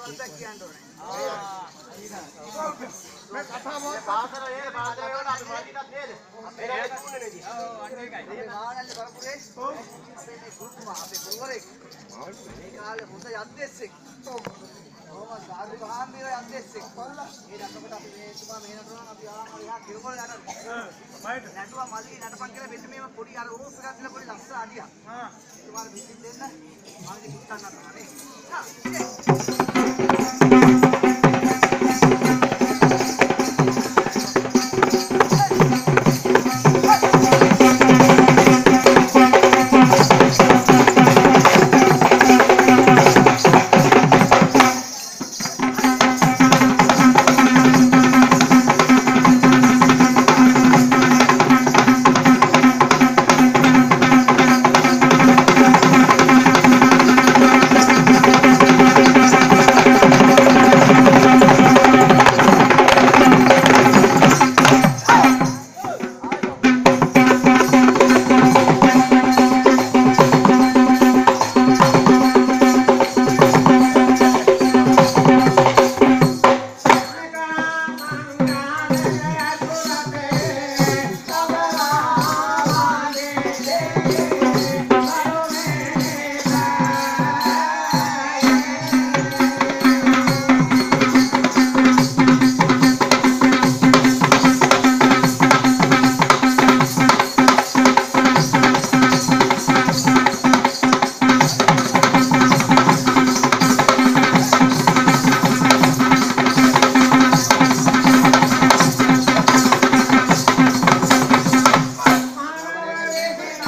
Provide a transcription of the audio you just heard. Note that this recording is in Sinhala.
වලට කියන්න ඕනේ. මේ කතා මොකක්ද? පාසල නේද? පාසල වල අපි මාටිටත් නේද? අපේ නේද තුන්නේ නේද? ඔව් අන්න ඒකයි. මේ මානල්ලේ කරපුරේ අපේ මේ ගුරුතුමා අපේ ගුරුවරයෙක්. මේ කාලේ හොඳ යද්දෙස්සෙක්. කොහොමද සාදු ගහම්බිර යද්දෙස්සෙක්. ඒ දක්කට අපි මේ තුමා මෙහෙ නටනවා අපි ආවම එහා කිරකොල නටනවා. මයිට. නටුවා මල්ලි නටපන් කියලා මෙන්න මේව පොඩි අර ඕස් එකක් දීලා පොඩි ලස්සන අඩියක්. තුමාට පිටින් දෙන්න. මම ඉතින් පුත්තන් නටනවා නේ.